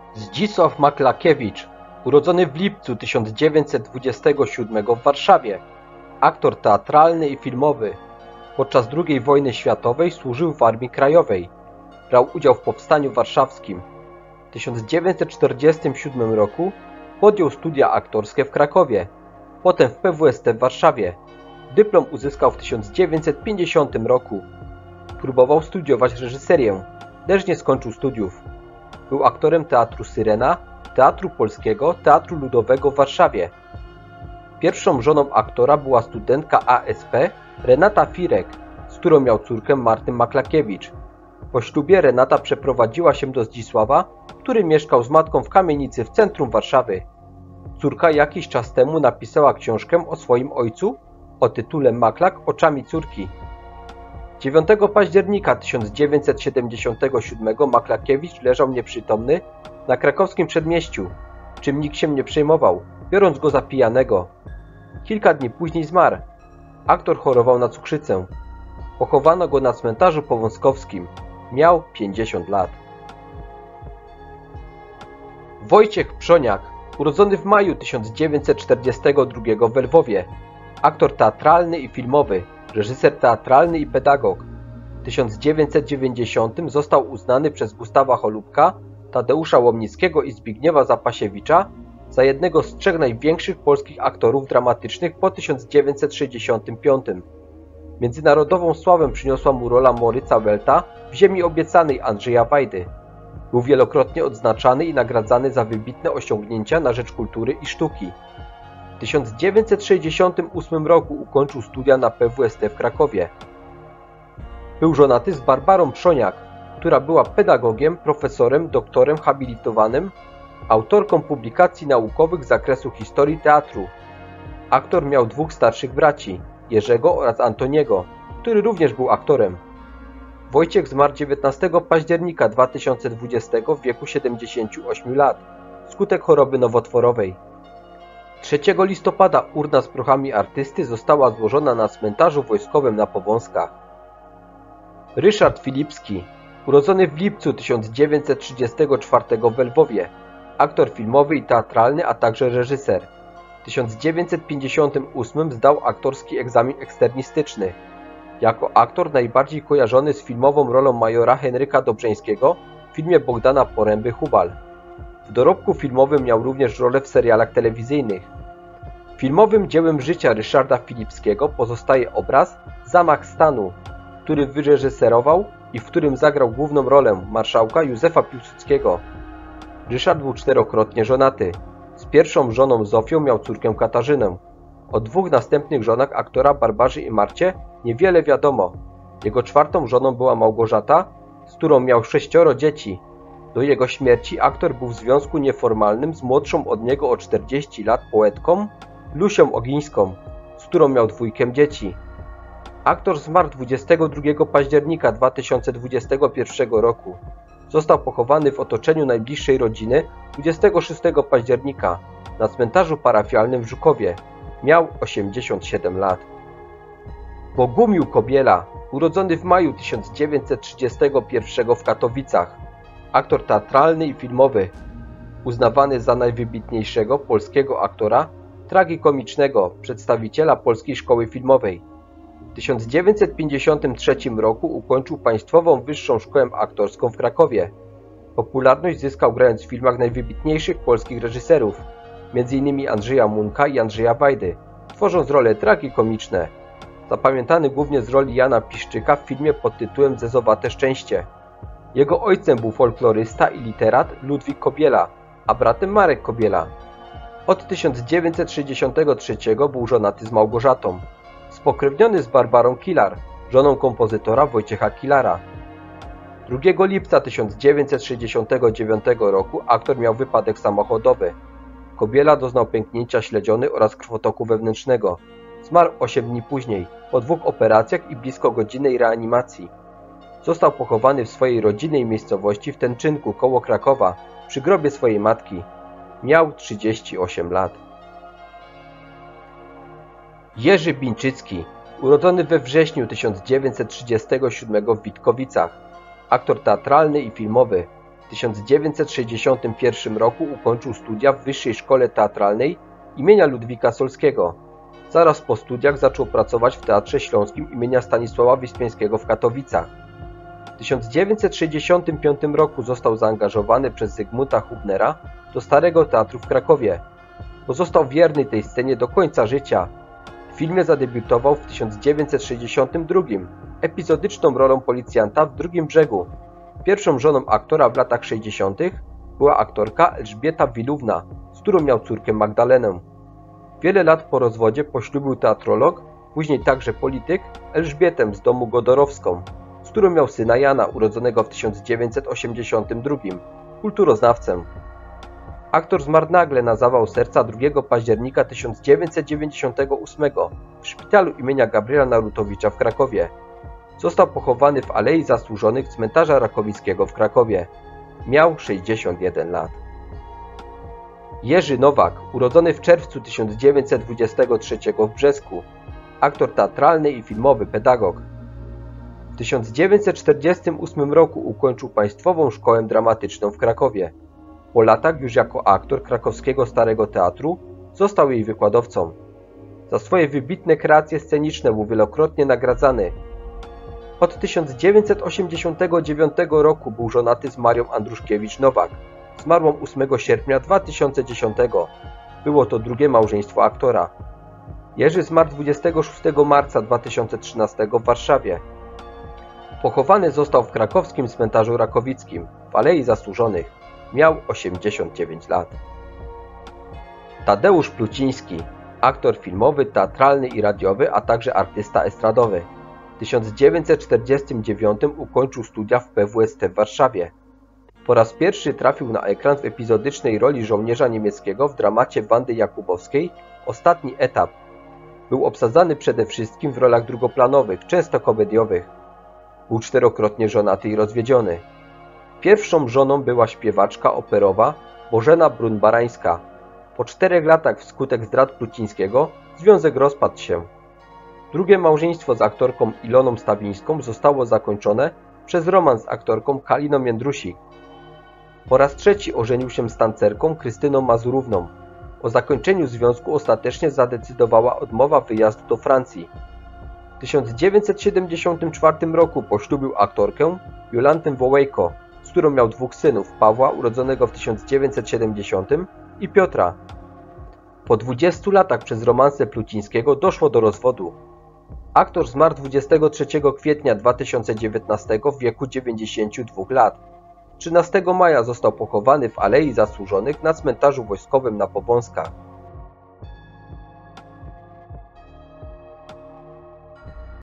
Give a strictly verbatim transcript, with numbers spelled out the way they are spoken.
Zdzisław Maklakiewicz, urodzony w lipcu tysiąc dziewięćset dwudziestego siódmego w Warszawie, aktor teatralny i filmowy. Podczas drugiej wojny światowej służył w Armii Krajowej. Brał udział w Powstaniu Warszawskim. W tysiąc dziewięćset czterdziestym siódmym roku podjął studia aktorskie w Krakowie, potem w P W S T w Warszawie. Dyplom uzyskał w tysiąc dziewięćset pięćdziesiątym roku. Próbował studiować reżyserię, lecz nie skończył studiów. Był aktorem Teatru Syrena, Teatru Polskiego, Teatru Ludowego w Warszawie. Pierwszą żoną aktora była studentka A S P Renata Firek, z którą miał córkę Martę Maklakiewicz. Po ślubie Renata przeprowadziła się do Zdzisława, który mieszkał z matką w kamienicy w centrum Warszawy. Córka jakiś czas temu napisała książkę o swoim ojcu o tytule Maklak oczami córki. dziewiątego października tysiąc dziewięćset siedemdziesiątego siódmego Maklakiewicz leżał nieprzytomny na krakowskim przedmieściu, czym nikt się nie przejmował, biorąc go za pijanego. Kilka dni później zmarł. Aktor chorował na cukrzycę. Pochowano go na cmentarzu powązkowskim. Miał pięćdziesiąt lat. Wojciech Przoniak, urodzony w maju tysiąc dziewięćset czterdziestego drugiego w Lwowie. Aktor teatralny i filmowy, reżyser teatralny i pedagog. W tysiąc dziewięćset dziewięćdziesiątym został uznany przez Gustawa Holubka, Tadeusza Łomnickiego i Zbigniewa Zapasiewicza za jednego z trzech największych polskich aktorów dramatycznych po tysiąc dziewięćset sześćdziesiątym piątym. Międzynarodową sławę przyniosła mu rola Moryca Welta w Ziemi Obiecanej Andrzeja Wajdy. Był wielokrotnie odznaczany i nagradzany za wybitne osiągnięcia na rzecz kultury i sztuki. W tysiąc dziewięćset sześćdziesiątym ósmym roku ukończył studia na P W S T w Krakowie. Był żonaty z Barbarą Przoniak, która była pedagogiem, profesorem, doktorem habilitowanym, autorką publikacji naukowych z zakresu historii teatru. Aktor miał dwóch starszych braci, Jerzego oraz Antoniego, który również był aktorem. Wojciech zmarł dziewiętnastego października dwa tysiące dwudziestego w wieku siedemdziesięciu ośmiu lat, wskutek choroby nowotworowej. trzeciego listopada urna z prochami artysty została złożona na cmentarzu wojskowym na Powązkach. Ryszard Filipski, urodzony w lipcu tysiąc dziewięćset trzydziestego czwartego w Lwowie, aktor filmowy i teatralny, a także reżyser. W tysiąc dziewięćset pięćdziesiątym ósmym zdał aktorski egzamin eksternistyczny. Jako aktor najbardziej kojarzony z filmową rolą majora Henryka Dobrzeńskiego w filmie Bogdana Poręby Hubal. W dorobku filmowym miał również rolę w serialach telewizyjnych. Filmowym dziełem życia Ryszarda Filipskiego pozostaje obraz Zamach stanu, który wyreżyserował i w którym zagrał główną rolę marszałka Józefa Piłsudskiego. Ryszard był czterokrotnie żonaty. Z pierwszą żoną Zofią miał córkę Katarzynę. O dwóch następnych żonach aktora Barbarze i Marcie niewiele wiadomo. Jego czwartą żoną była Małgorzata, z którą miał sześcioro dzieci. Do jego śmierci aktor był w związku nieformalnym z młodszą od niego o czterdzieści lat poetką Lusią Ogińską, z którą miał dwójkę dzieci. Aktor zmarł dwudziestego drugiego października dwa tysiące dwudziestego pierwszego roku. Został pochowany w otoczeniu najbliższej rodziny dwudziestego szóstego października na cmentarzu parafialnym w Żukowie. Miał osiemdziesiąt siedem lat. Bogumił Kobiela, urodzony w maju tysiąc dziewięćset trzydziestego pierwszego w Katowicach. Aktor teatralny i filmowy, uznawany za najwybitniejszego polskiego aktora tragikomicznego, przedstawiciela polskiej szkoły filmowej. W tysiąc dziewięćset pięćdziesiątym trzecim roku ukończył Państwową Wyższą Szkołę Aktorską w Krakowie. Popularność zyskał grając w filmach najwybitniejszych polskich reżyserów, między innymi Andrzeja Munka i Andrzeja Wajdy, tworząc role tragikomiczne. Zapamiętany głównie z roli Jana Piszczyka w filmie pod tytułem Zezowate szczęście. Jego ojcem był folklorysta i literat Ludwik Kobiela, a bratem Marek Kobiela. Od tysiąc dziewięćset sześćdziesiątego trzeciego był żonaty z Małgorzatą. Spokrewniony z Barbarą Kilar, żoną kompozytora Wojciecha Kilara. drugiego lipca tysiąc dziewięćset sześćdziesiątego dziewiątego roku aktor miał wypadek samochodowy. Kobiela doznał pęknięcia śledziony oraz krwotoku wewnętrznego. Zmarł osiem dni później, po dwóch operacjach i blisko godzinnej reanimacji. Został pochowany w swojej rodzinnej miejscowości w Tęczynku koło Krakowa, przy grobie swojej matki. Miał trzydzieści osiem lat. Jerzy Bińczycki, urodzony we wrześniu tysiąc dziewięćset trzydziestego siódmego w Witkowicach. Aktor teatralny i filmowy. tysiąc dziewięćset sześćdziesiątym pierwszym roku ukończył studia w Wyższej Szkole Teatralnej imienia Ludwika Solskiego. Zaraz po studiach zaczął pracować w Teatrze Śląskim imienia Stanisława Wyspiańskiego w Katowicach. W tysiąc dziewięćset sześćdziesiątym piątym roku został zaangażowany przez Zygmunta Hubnera do Starego Teatru w Krakowie. Pozostał wierny tej scenie do końca życia. W filmie zadebiutował w tysiąc dziewięćset sześćdziesiątym drugim epizodyczną rolą policjanta w Drugim Brzegu. Pierwszą żoną aktora w latach sześćdziesiątych była aktorka Elżbieta Wilówna, z którą miał córkę Magdalenę. Wiele lat po rozwodzie poślubił teatrolog, później także polityk, Elżbietę z domu Godorowską, z którą miał syna Jana, urodzonego w tysiąc dziewięćset osiemdziesiątym drugim, kulturoznawcę. Aktor zmarł nagle na zawał serca drugiego października tysiąc dziewięćset dziewięćdziesiątego ósmego w szpitalu imienia Gabriela Narutowicza w Krakowie. Został pochowany w Alei Zasłużonych cmentarza Rakowickiego w Krakowie. Miał sześćdziesiąt jeden lat. Jerzy Nowak, urodzony w czerwcu tysiąc dziewięćset dwudziestego trzeciego w Brzesku, aktor teatralny i filmowy, pedagog. W tysiąc dziewięćset czterdziestym ósmym roku ukończył Państwową Szkołę Dramatyczną w Krakowie. Po latach już jako aktor krakowskiego Starego Teatru został jej wykładowcą. Za swoje wybitne kreacje sceniczne był wielokrotnie nagradzany. Od tysiąc dziewięćset osiemdziesiątego dziewiątego roku był żonaty z Marią Andruszkiewicz-Nowak. Zmarła ósmego sierpnia dwa tysiące dziesiątego. Było to drugie małżeństwo aktora. Jerzy zmarł dwudziestego szóstego marca dwa tysiące trzynastego w Warszawie. Pochowany został w krakowskim cmentarzu Rakowickim w Alei Zasłużonych. Miał osiemdziesiąt dziewięć lat. Tadeusz Pluciński, aktor filmowy, teatralny i radiowy, a także artysta estradowy. W tysiąc dziewięćset czterdziestym dziewiątym ukończył studia w P W S T w Warszawie. Po raz pierwszy trafił na ekran w epizodycznej roli żołnierza niemieckiego w dramacie Wandy Jakubowskiej Ostatni etap. Był obsadzany przede wszystkim w rolach drugoplanowych, często komediowych. Był czterokrotnie żonaty i rozwiedziony. Pierwszą żoną była śpiewaczka operowa Bożena Brun-Barańska. Po czterech latach wskutek zdrad Plucińskiego związek rozpadł się. Drugie małżeństwo z aktorką Iloną Stawińską zostało zakończone przez romans z aktorką Kaliną Jędrusik. Po raz trzeci ożenił się z tancerką Krystyną Mazurówną. O zakończeniu związku ostatecznie zadecydowała odmowa wyjazdu do Francji. W tysiąc dziewięćset siedemdziesiątym czwartym roku poślubił aktorkę Jolantę Wołejko, z którą miał dwóch synów, Pawła, urodzonego w tysiąc dziewięćset siedemdziesiątym, i Piotra. Po dwudziestu latach przez romanse Plucińskiego doszło do rozwodu. Aktor zmarł dwudziestego trzeciego kwietnia dwa tysiące dziewiętnastego w wieku dziewięćdziesięciu dwóch lat. trzynastego maja został pochowany w Alei Zasłużonych na cmentarzu wojskowym na Powązkach.